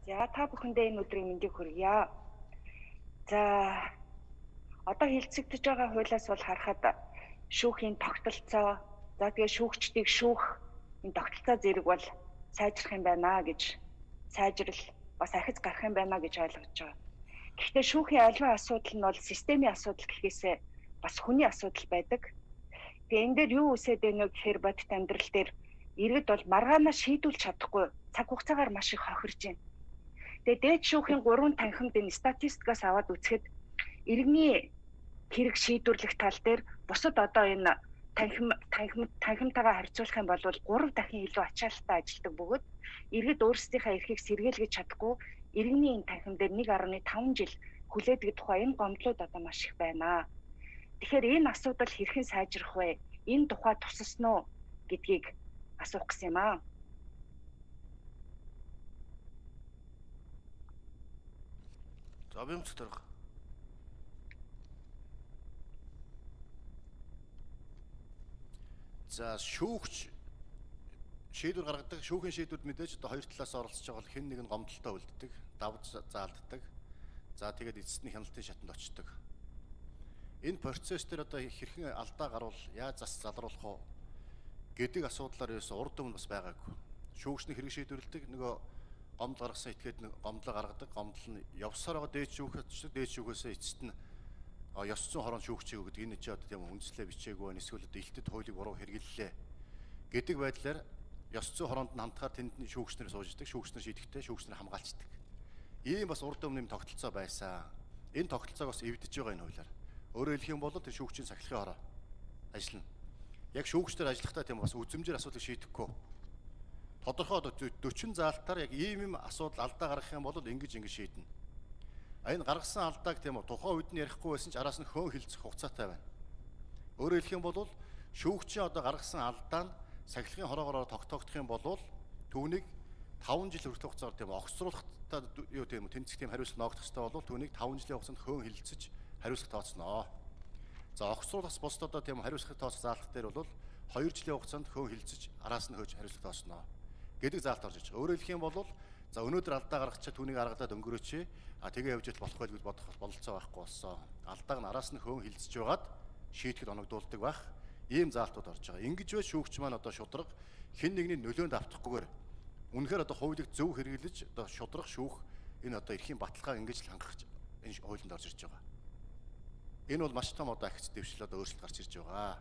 За та бүхэндээ энэ өдрийн мэндийг хүргье. За одоо хилцэгдэж байгаа хуулиас бол харахад шүүхийн тогтолцоо, за тэгээ шүүгчдийг шүүх энэ тогтолцоо зэрэг бол сайжрах юм байна гэж сайжрал бас ахиж гарах юм байна гэж ойлгож байгаа. Гэхдээ шүүхийн аливаа асуудал нь бол системийн асуудал гэхээсээ бас хүний асуудал байдаг. Тэгээ энэ дээр юу үсээд байна вэ гэхээр бодит амьдрал дээр иргэд бол маргаанаа шийдүүлж чадахгүй цаг хугацаагаар маш их хохирж байна. Тэгээ дээд шүүхийн 3 танхимд энэ статистикаас аваад үзэхэд иргэний хэрэг шийдвэрлэх тал дээр бусад одоо энэ танхимтайгаа харьцуулах юм бол 3 дахин илүү ачаалттай ажилладаг бөгөөд иргэд өөрсдийнхээ эрхийг сэргийлгэж чадахгүй иргэний энэ танхим дээр 1.5 жил хүлээдэг тухай энэ гомдлууд одоо маш их байна. Тэгэхээр энэ асуудал хэрхэн сайжрах вэ? Энэ тухай туссан уу гэдгийг асуух гэсэн юм аа. За би өмцөг. За шүүгч шийдвэр гаргадаг, шүүхийн шийдвэрд мэдээж одоо хоёр талаас оролцож байгаа бол хэн нэг нь гомдолтой үлддэг, давж заалддаг. За тэгээд эцэст нь хяналтын шатанд очдог. Энэ процесс дээр одоо хэрхэн алдаа гарвал яаж зас залруулах вэ гэдэг асуудлаар ерөөсө урд өмнө бас байгаагүй. Шүүгчний хэрэг шийдвэрлэдэг, нөгөө гомдол гаргасан этгээд гомдлоо гаргадаг, гомдол нь явсаар байгаа дээд шүүгчд дээд шүүхээсээ эцэст нь ёс зүйн хорон шүүгчийг гэдэг энэ ч одоо тийм үндэслэл бичээгүй байна, эсвэл одоо илтэд хуулийг буруу хэрэгэллээ гэдэг байдлаар ёс зүйн хоронд нь хамтгаар тэнд шүүгчнэр сууждаг, шүүгчнэр шийдэхдээ шүүгчнэр хамгаалцдаг. Ийм бас урд өмнө юм тогтолцоо байсан. Энэ тогтолцоог бас эвдэж байгаа энэ хуулиар. Өөрөөр хэлэх юм бол тэр шүүгчийн сахилгын хороо ажиллана. Яг шүүгчдэр ажиллахдаа тийм бас үзмжээр асуудлыг шийдэхгүй. Тодорхой одоо 40 заалтаар яг ийм асуудал алдаа гаргах юм бол ингэж шийднэ. Энэ гаргасан алдааг тийм үү тухайн үед нь ярихгүй байсан ч араас нь хөөн хилцэх хугацаатай байна. Өөрөөр хэлэх юм бол шүүгчийн одоо гаргасан алдаа нь сахилгын хороогоор тогтоогдох юм бол түүнийг 5 жил хүртэлх хугацаар тийм огцруулахтаа юу тийм үү тэнцэх тийм хариуцлага ногдох ёстой бол түүнийг 5 жилийн хугацаанд хөөн хилцэж хариуцлага тооцноо. За огцруулахс бусд одоо тийм хариуцлага тооцох заалт дээр бол 2 жилийн хугацаанд хөөн хилцэж араас нь хөөж хариуцлага тооцноо гэдэг заалт орж иж байгаа. Өөрөөр хэлэх юм бол за өнөөдөр алдаа гаргачаа түүнийг аргалаад өнгөрөөч. Тэгээ явж л болох байлгүй бодох бололцоо байхгүй болсон. Алдааг нь араас нь хөөн хилцэж байгаад шийтгэл оногдуулдаг байх. Ийм заалтууд орж байгаа. Ингэж бай шүүгч маань одоо шудраг хэн нэгний нөлөөнд автахгүйгээр үнэхээр одоо хуулийг зөв хэрэглэж одоо шудраг шүүх энэ одоо эрхийн баталгааг ингэж л хангах энэ хуулинд орж ирж байгаа. Энэ бол маш том одоо ахиц дэвшил одоо өөрчлөлт гарч ирж байгаа.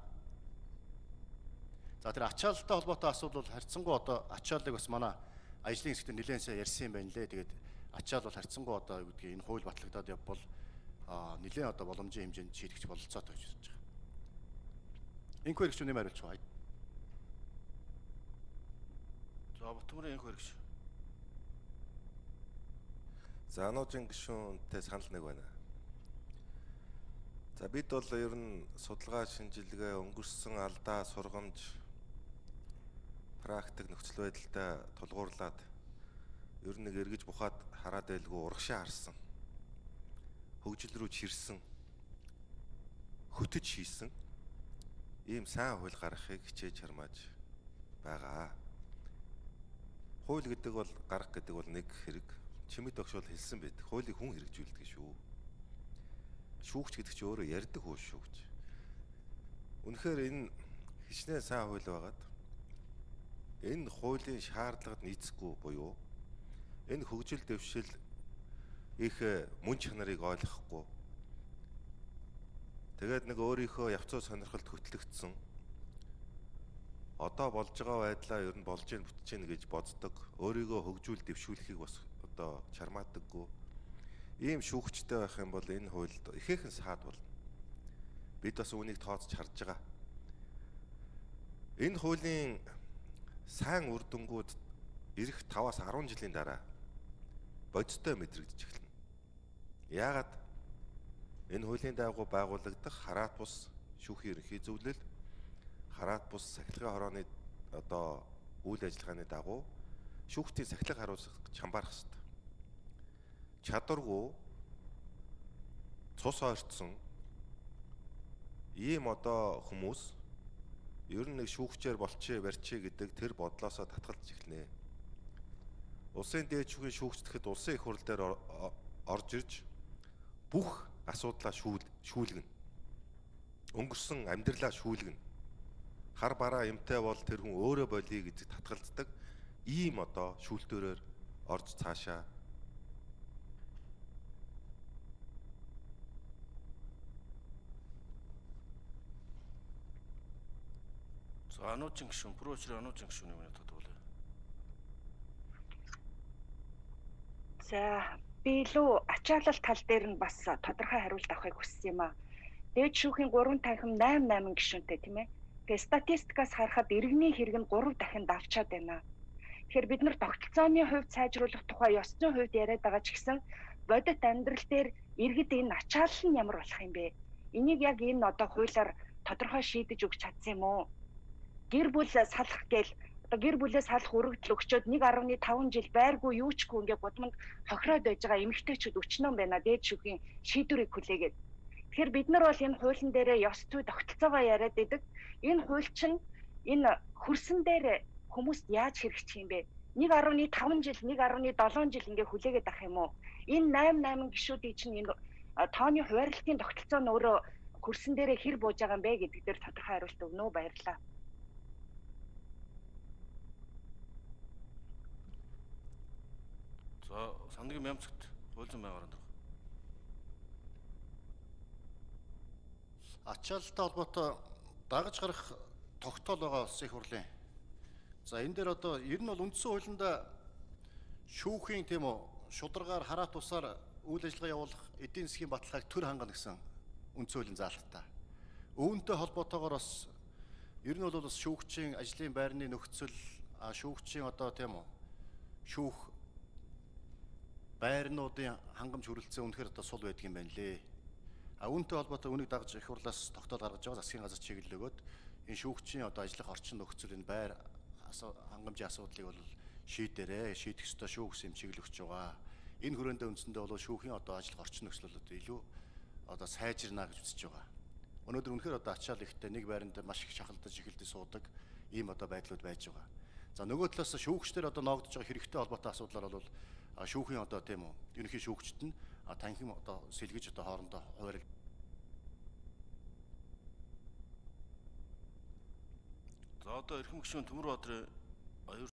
За тэр ачаалттай холбоотой асуудал бол харьцангуй одоо ачааллыг бас манай ажлын хэсэгт нэлээд сайн ярьсан юм байна лээ. Тэгээд ачаал бол харьцангуй одоо юу гэдгийг энэ хууль батлагдаад явбал нэлээд одоо боломжийн хэмжээнд шийдэгч бололцоотой гэж байна. Энэхүү хэрэгч үнэм хариулж байгаа. За Батмөрийн энэхүү хэрэгч. За Ануужийн гишүүнтэй санал нэг байна. За бид бол ер нь судалгаа шинжилгээ өнгөрсөн алдаа сургамж практик нөхцөл байдалтай тулгуурлаад ер нь эргэж бухаад хараад байлгүй урагшаа харсан. Хөгжил рүү чирсэн. Хөтөж хийсэн. Ийм сайн хууль гаргахыг хичээж хармааж байгаа. Хууль гэдэг бол гарах гэдэг бол нэг хэрэг. Чимэд огш бол хэлсэн байдаг. Хуулийг хүн хэрэгжүүлдэг шүү. Шүүгч гэдэг чинь өөрөө ярьдаг хууль шүүгч. Үнэхээр энэ хичнээн сайн хууль байгаад энэ хуулийн шаардлагад нийцэхгүй буюу энэ хөгжил дэвшил их мөн чанарыг ойлгохгүй. Тэгээд нэг өөрийнхөө явцуу сонирхолд хөтлөгдсөн одоо болж байгаа байдлаа ер нь болж гин бүтэж гин гэж боддог. Өөрийгөө хөгжүүл дэвшүүлэхийг бас одоо чармаадаггүй. Ийм шүүгчтэй байх юм бол энэ хуульд ихээхэн саад болно. Бид бас үүнийг тооцож харж байгаа. Энэ хуулийн сайн үр дүнгууд ирэх 5-аас 10 жилийн дараа бодиттой мэдрэгдэж эхэлнэ. Яагаад энэ хуулийн дагуу байгуулагдах хараат бус шүүхийн ерөнхий зөвлөл, хараат бус сахилгын хорооны одоо үйл ажиллагааны дагуу шүүгчдийн сахилга харуулах чамбарах хэрэгтэй. Чадваргүй цус ойртсон ийм одоо хүмүүс ер нь нэг шүүгчээр болчих барьчих гэдэг тэр бодлоосоо татгалзаж эхэлнэ. Улсын дээд шүүхийн шүүгчдэхэд улсын их хурл дээр орж ирж бүх асуудлаа шүүлгэнэ. Өнгөрсөн амьдралаа шүүлгэнэ. Хар бараа эмтэй бол тэр хүн өөрөө болиё гэж татгалздаг ийм одоо шүүлтөөрөөр орж цаашаа За ануучин гишүүн, прочер ануучин гишүүний өмнө тодруулъя. За би илүү ачаалал тал дээр нь бас тодорхой хариулт авахыг хүссэн юм аа. Дээд шүүхийн 3 танхим 8 гишүүнтэй тийм ээ. Тэгээ статистикаас харахад иргэний хэрэг нь 3 дахин давчаад байна. Тэгэхээр бид нар тогтолцооны хувьд сайжруулах тухай ёс зүйн хувьд яриад байгаа ч гэсэн бодит амьдрал дээр иргэд энэ ачаалал нь ямар болох юм бэ? Энийг яг энэ одоо хуулиар тодорхой шийдэж өгч чадсан юм уу? Гэр бүл салах гээл одоо гэр бүлээ салах өргөдөл өгчөөд 1.5 жил байргүй юу чгүй ингээд гудамд хохироод байж байгаа эмэгтэйчүүд өчнөө байна дээд шүүхийн шийдвэрийг хүлээгээд. Тэгэхээр бид нар бол энэ хуулийн дээрээ ёс зүй тогтолцоогоо яриад байдаг. Энэ хууль чинь энэ хөрсөн дээр хүмүүст яаж хэрэгжих юм бэ? 1.5 жил, 1.7 жил ингээ хүлээгээд ах юм уу? Энэ 8 гишүүдийн чинь энэ тооны хуваарлтын тогтолцоо нь өөрөө хөрсөн дээрээ хэр бууж байгаа юм бэ гэдэг дээр тодорхой хариулт өгнө үү? Баярлалаа. За сангийн Мямцагт хууль зүйн байнгын орон. Ачаалалтай холбоотой дагаж гарах тогтоол байгаа улсын их хурлын. За энэ дээр одоо ер нь бол үндсэн хуулинд шүүхийн тийм үү шударгаар хараат тусаар үйл ажиллагаа явуулах эдийн засгийн баталгааг төр хангана гэсэн үндсэн хуулийн заалттай. Үүнтэй холбоотойгоор бас ер нь бол бас шүүгчийн ажлын байрны нөхцөл шүүгчийн одоо тийм үү шүүх байрнуудын хангамж хүрэлцээ үнэхээр одоо сул байдаг юм байна лээ. Үүнтэй холбоотой үнийг дагаж их хурлаас тогтоол гаргаж байгаа засгийн газар чиглэлөөгөөд энэ шүүгчийн одоо ажиллах орчин нөхцөл энэ байр хангамжийн асуудлыг бол шийдээрэй. Шийдэх ёстой шүү гэсэн чиглэл өгч байгаа. Энэ хүрээндээ үндсэндээ бол шүүхийн одоо ажиллах орчин нөхцөл бол илүү одоо сайжирна гэж үзэж байгаа. Өнөөдөр үнэхээр одоо ачаал ихтэй нэг байранд маш их шахалдаж эхэлдэж суудаг ийм одоо байдлууд байж байгаа. За нөгөө талаас шүүгчдэр одоо ноогдож байгаа хэрэгтэй холбоотой асуудлаар бол шүүхийн одоо тийм үү ерөнхий шүүгчд нь танхим одоо сэлгэж одоо хоорондоо хуваарлт. За одоо эрхэм гишүүн Төмөр Баатрын